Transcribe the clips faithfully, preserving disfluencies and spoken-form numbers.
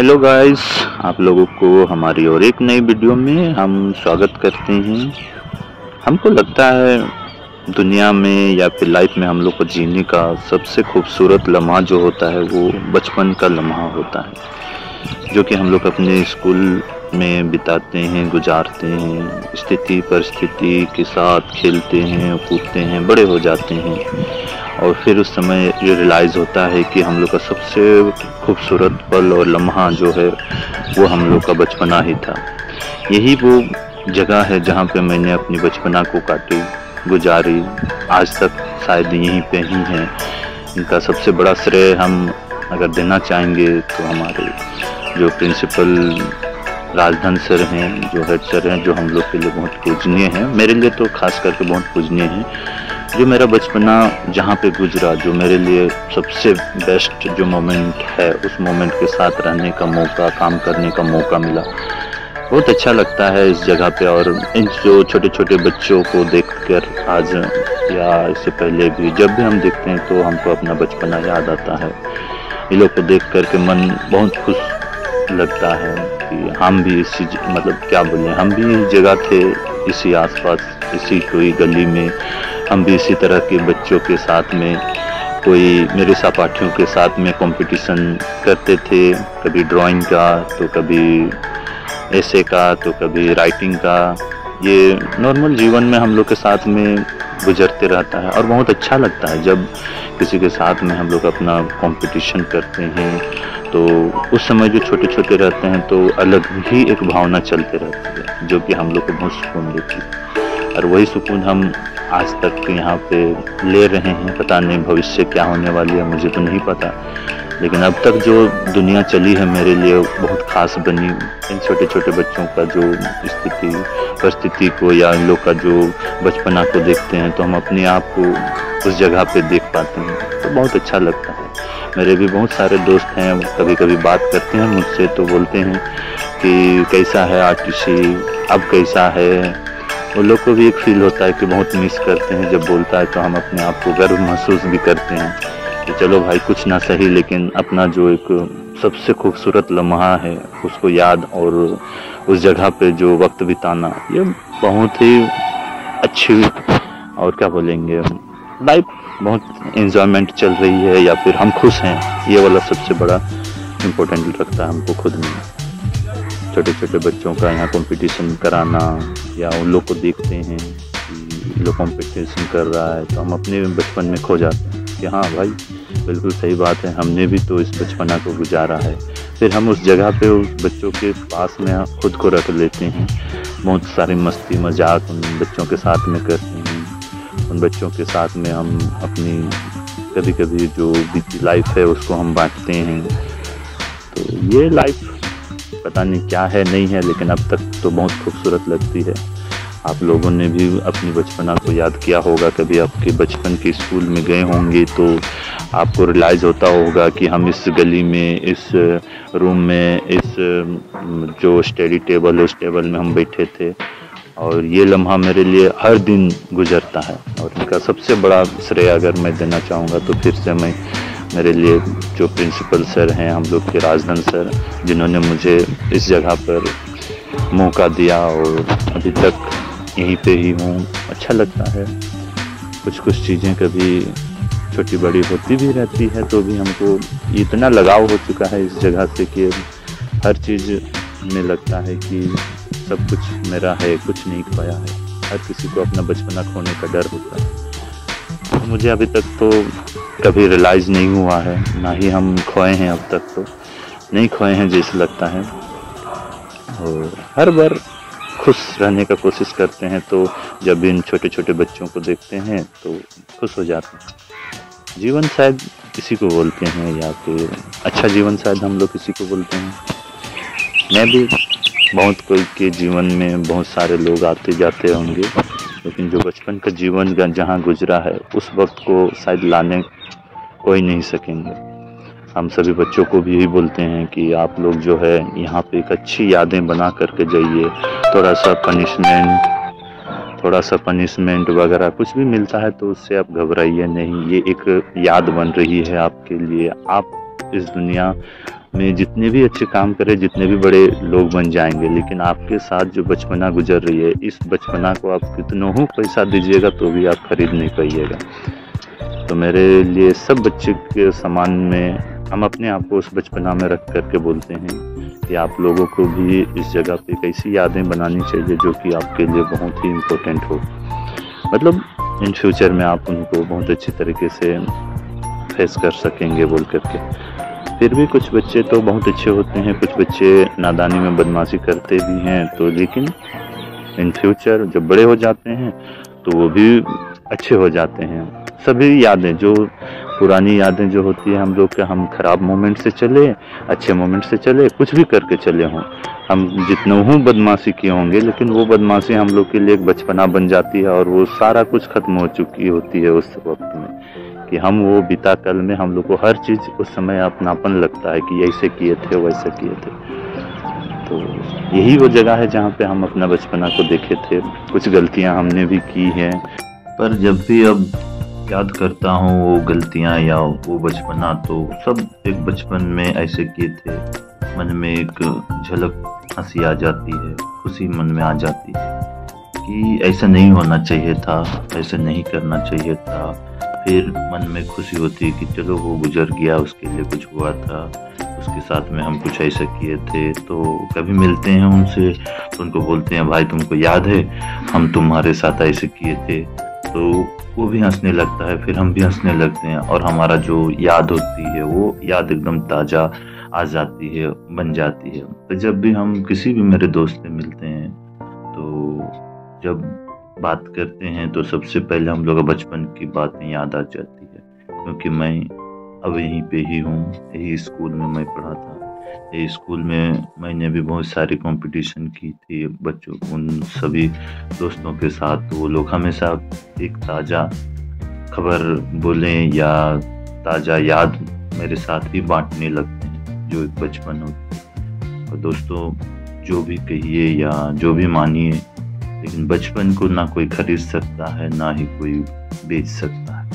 Hello guys, आप लोगों को हमारी और एक नई वीडियो में हम स्वागत करते हैं। हमको लगता है दुनिया में या फिर लाइफ में हम लोग को जीने का सबसे खूबसूरत लम्हा जो होता है वो बचपन का लम्हा होता है, जो कि हम लोग अपने स्कूल में बिताते हैं, गुजारते हैं, स्थिति परिस्थिति के साथ खेलते हैं, कूदते हैं, बड़े हो जाते हैं और फिर उस समय ये रियलाइज़ होता है कि हम लोग का सबसे खूबसूरत पल और लम्हा जो है वो हम लोग का बचपना ही था। यही वो जगह है जहाँ पे मैंने अपनी बचपना को काटी, गुजारी, आज तक शायद यहीं पे ही हैं। इनका सबसे बड़ा श्रेय हम अगर देना चाहेंगे तो हमारे जो प्रिंसिपल राजधन सर हैं, जो हेड सर हैं, जो हम लोग के लिए बहुत पूजनीय हैं, मेरे लिए तो खास करके बहुत पूजनीय हैं। जो मेरा बचपना जहाँ पे गुजरा, जो मेरे लिए सबसे बेस्ट जो मोमेंट है, उस मोमेंट के साथ रहने का मौका, काम करने का मौका मिला, बहुत अच्छा लगता है इस जगह पे। और इन जो छोटे छोटे बच्चों को देखकर आज या इससे पहले भी जब भी हम देखते हैं तो हमको अपना बचपना याद आता है। इन लोग को देख कर के मन बहुत खुश लगता है कि हम भी इसी मतलब क्या बोलें, हम भी इस जगह थे, इसी आसपास, इसी कोई गली में हम भी इसी तरह के बच्चों के साथ में, कोई मेरे सहपाठियों के साथ में कंपटीशन करते थे, कभी ड्राइंग का तो कभी ऐसे का तो कभी राइटिंग का। ये नॉर्मल जीवन में हम लोग के साथ में गुजरते रहता है और बहुत अच्छा लगता है जब किसी के साथ में हम लोग अपना कंपटीशन करते हैं। तो उस समय जो छोटे छोटे रहते हैं तो अलग ही एक भावना चलते रहती है जो कि हम लोग को बहुत सुकून देती है, और वही सुकून हम आज तक यहाँ पे ले रहे हैं। पता नहीं भविष्य क्या होने वाली है, मुझे तो नहीं पता, लेकिन अब तक जो दुनिया चली है मेरे लिए बहुत खास बनी। इन छोटे छोटे बच्चों का जो स्थिति परिस्थिति को या इन लोग का जो बचपना को देखते हैं तो हम अपने आप को उस जगह पे देख पाते हैं, तो बहुत अच्छा लगता है। मेरे भी बहुत सारे दोस्त हैं, कभी कभी बात करते हैं मुझसे तो बोलते हैं कि कैसा है आरटीसी, अब कैसा है। वो लोग को भी एक फील होता है कि बहुत मिस करते हैं। जब बोलता है तो हम अपने आप को गर्व महसूस भी करते हैं कि चलो भाई कुछ ना सही, लेकिन अपना जो एक सबसे खूबसूरत लम्हा है उसको याद और उस जगह पे जो वक्त बिताना, ये बहुत ही अच्छी और क्या बोलेंगे, लाइफ बहुत एंजॉयमेंट चल रही है या फिर हम खुश हैं, ये वाला सबसे बड़ा इम्पोर्टेंट लगता है हमको खुद में। छोटे छोटे बच्चों का यहाँ कंपटीशन कराना या उन लोग को देखते हैं कि लोग कंपटीशन कर रहा है तो हम अपने बचपन में खो जाते हैं कि हाँ भाई बिल्कुल सही बात है, हमने भी तो इस बचपना को गुजारा है। फिर हम उस जगह पे उस बच्चों के पास में खुद को रख लेते हैं, बहुत सारी मस्ती मजाक उन बच्चों के साथ में करते हैं। उन बच्चों के साथ में हम अपनी कभी कभी जो बीती लाइफ है उसको हम बांटते हैं। तो ये लाइफ पता नहीं क्या है नहीं है, लेकिन अब तक तो बहुत खूबसूरत लगती है। आप लोगों ने भी अपनी बचपना को याद किया होगा, कभी आपके बचपन के स्कूल में गए होंगे तो आपको रियलाइज़ होता होगा कि हम इस गली में, इस रूम में, इस जो स्टडी टेबल है उस टेबल में हम बैठे थे। और ये लम्हा मेरे लिए हर दिन गुजरता है और इनका सबसे बड़ा श्रेय अगर मैं देना चाहूँगा तो फिर से मैं मेरे लिए जो प्रिंसिपल सर हैं हम लोग के, राजधन सर, जिन्होंने मुझे इस जगह पर मौका दिया और अभी तक यहीं पे ही हूँ। अच्छा लगता है। कुछ कुछ चीज़ें कभी छोटी बड़ी होती भी रहती है तो भी हमको इतना लगाव हो चुका है इस जगह से कि हर चीज़ में लगता है कि सब कुछ मेरा है, कुछ नहीं खोया है। हर किसी को अपना बचपना खोने का डर होता है। मुझे अभी तक तो कभी रियलाइज़ नहीं हुआ है, ना ही हम खोए हैं, अब तक तो नहीं खोए हैं जैसे लगता है। और हर बार खुश रहने का कोशिश करते हैं तो जब भी इन छोटे छोटे बच्चों को देखते हैं तो खुश हो जाते हैं। जीवन शायद किसी को बोलते हैं या फिर अच्छा जीवन शायद हम लोग किसी को बोलते हैं। मैं भी बहुत कोई के जीवन में बहुत सारे लोग आते जाते होंगे, लेकिन जो बचपन का जीवन जहाँ गुजरा है उस वक्त को शायद लाने कोई नहीं सकेंगे। हम सभी बच्चों को भी यही बोलते हैं कि आप लोग जो है यहाँ पे एक अच्छी यादें बना करके जाइए। थोड़ा सा पनिशमेंट थोड़ा सा पनिशमेंट वगैरह कुछ भी मिलता है तो उससे आप घबराइए नहीं, ये एक याद बन रही है आपके लिए। आप इस दुनिया में जितने भी अच्छे काम करें, जितने भी बड़े लोग बन जाएंगे, लेकिन आपके साथ जो बचपना गुजर रही है, इस बचपना को आप कितनों ही पैसा दीजिएगा तो भी आप खरीद नहीं पाइएगा। तो मेरे लिए सब बच्चे के समान में हम अपने आप को उस बचपना में रख करके बोलते हैं कि आप लोगों को भी इस जगह पे कैसी यादें बनानी चाहिए जो कि आपके लिए बहुत ही इम्पोर्टेंट हो, मतलब इन फ्यूचर में आप उनको बहुत अच्छी तरीके से फेस कर सकेंगे बोल करके। फिर भी कुछ बच्चे तो बहुत अच्छे होते हैं, कुछ बच्चे नादानी में बदमाशी करते भी हैं, तो लेकिन इन फ्यूचर जब बड़े हो जाते हैं तो वो भी अच्छे हो जाते हैं। सभी यादें जो पुरानी यादें जो होती है हम लोग के, हम खराब मोमेंट से चले, अच्छे मोमेंट से चले, कुछ भी करके चले हों, हम जितना हूँ बदमाशी किए होंगे, लेकिन वो बदमाशी हम लोग के लिए एक बचपना बन जाती है और वो सारा कुछ खत्म हो चुकी होती है उस वक्त में, कि हम वो बीता कल में हम लोग को हर चीज़ उस समय अपनापन लगता है कि ऐसे किए थे वैसे किए थे। तो यही वो जगह है जहाँ पे हम अपना बचपना को देखे थे। कुछ गलतियाँ हमने भी की हैं, पर जब भी अब याद करता हूँ वो गलतियाँ या वो बचपना, तो सब एक बचपन में ऐसे किए थे, मन में एक झलक हंसी आ जाती है, खुशी मन में आ जाती है कि ऐसा नहीं होना चाहिए था, ऐसा नहीं करना चाहिए था। फिर मन में खुशी होती है कि चलो वो गुजर गया, उसके लिए कुछ हुआ था, उसके साथ में हम कुछ ऐसा किए थे। तो कभी मिलते हैं उनसे तो उनको बोलते हैं भाई तुमको याद है हम तुम्हारे साथ ऐसे किए थे, तो वो भी हंसने लगता है, फिर हम भी हंसने लगते हैं और हमारा जो याद होती है वो याद एकदम ताज़ा आ जाती है, बन जाती है। तो जब भी हम किसी भी मेरे दोस्त से मिलते हैं तो जब बात करते हैं तो सबसे पहले हम लोग बचपन की बातें याद आ जाती है, क्योंकि मैं अब यहीं पे ही हूँ, यही स्कूल में मैं पढ़ा था। ये स्कूल में मैंने भी बहुत सारी कंपटीशन की थी बच्चों, उन सभी दोस्तों के साथ। तो वो लोग हमेशा एक ताज़ा खबर बोलें या ताज़ा याद मेरे साथ ही बांटने लगते हैं, जो एक बचपन होता है। और दोस्तों जो भी कहिए या जो भी मानिए, लेकिन बचपन को ना कोई खरीद सकता है ना ही कोई बेच सकता है।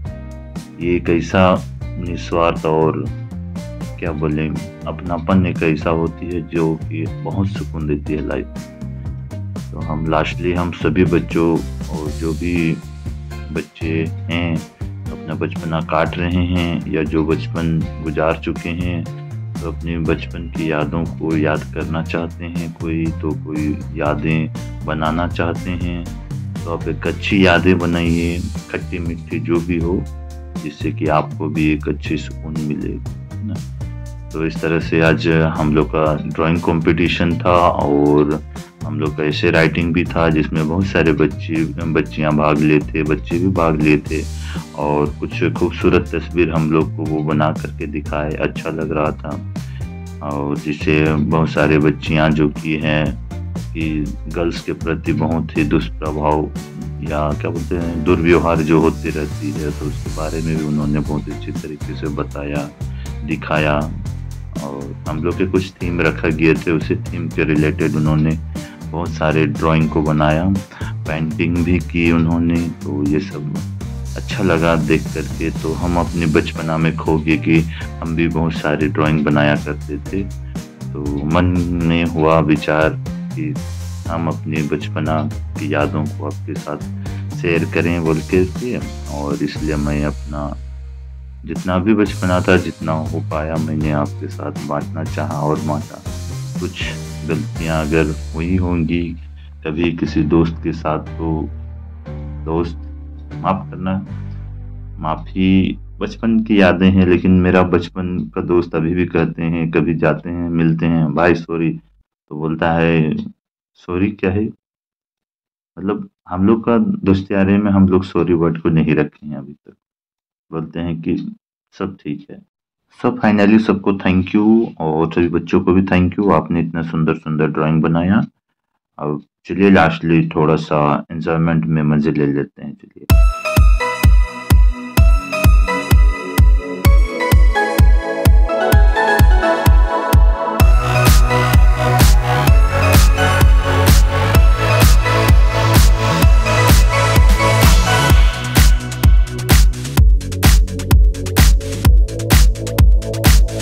ये एक ऐसा निस्वार्थ और क्या बोले अपनापन एक ऐसा होती है जो कि बहुत सुकून देती है लाइफ में। तो हम लास्टली हम सभी बच्चों और जो भी बच्चे हैं अपना बचपना काट रहे हैं या जो बचपन गुजार चुके हैं, तो अपनी बचपन की यादों को याद करना चाहते हैं, कोई तो कोई यादें बनाना चाहते हैं, तो आप एक अच्छी यादें बनाइए, खट्टी मीठी जो भी हो, जिससे कि आपको भी एक अच्छी सुकून मिले ना। तो इस तरह से आज हम लोग का ड्राइंग कंपटीशन था और हम लोग का ऐसे राइटिंग भी था, जिसमें बहुत सारे बच्चे बच्चियां भाग लिए थे, बच्चे भी भाग लिए थे और कुछ खूबसूरत तस्वीर हम लोग को वो बना करके दिखाए, अच्छा लग रहा था। और जिससे बहुत सारे बच्चियां जो कि हैं कि गर्ल्स के प्रति बहुत ही दुष्प्रभाव या क्या बोलते हैं दुर्व्यवहार जो होती रहती है, तो उसके बारे में भी उन्होंने बहुत अच्छी तरीके से बताया, दिखाया। और हम लोग के कुछ थीम रखा गए थे, उसी थीम के रिलेटेड उन्होंने बहुत सारे ड्राइंग को बनाया, पेंटिंग भी की उन्होंने। तो ये सब अच्छा लगा देख करके। तो हम अपने बचपना में खो गए कि हम भी बहुत सारे ड्राइंग बनाया करते थे। तो मन में हुआ विचार कि हम अपने बचपना की यादों को आपके साथ शेयर करें बोल के, और इसलिए मैं अपना जितना भी बचपना था, जितना हो पाया, मैंने आपके साथ बांटना चाहा और बांटा। कुछ गलतियां अगर हुई होंगी कभी किसी दोस्त के साथ, तो दोस्त माफ़ करना, माफ़ी बचपन की यादें हैं। लेकिन मेरा बचपन का दोस्त अभी भी कहते हैं, कभी जाते हैं मिलते हैं, भाई सॉरी, तो बोलता है सॉरी क्या है, मतलब हम लोग का दोस्तियारे में हम लोग सॉरी वर्ड को नहीं रखे हैं अभी तक, बोलते हैं कि सब ठीक है। सब फाइनली सबको थैंक यू और सभी बच्चों को भी थैंक यू, आपने इतना सुंदर सुंदर ड्राइंग बनाया। अब चलिए लास्टली थोड़ा सा एंजॉयमेंट में मज़े ले लेते हैं, चलिए।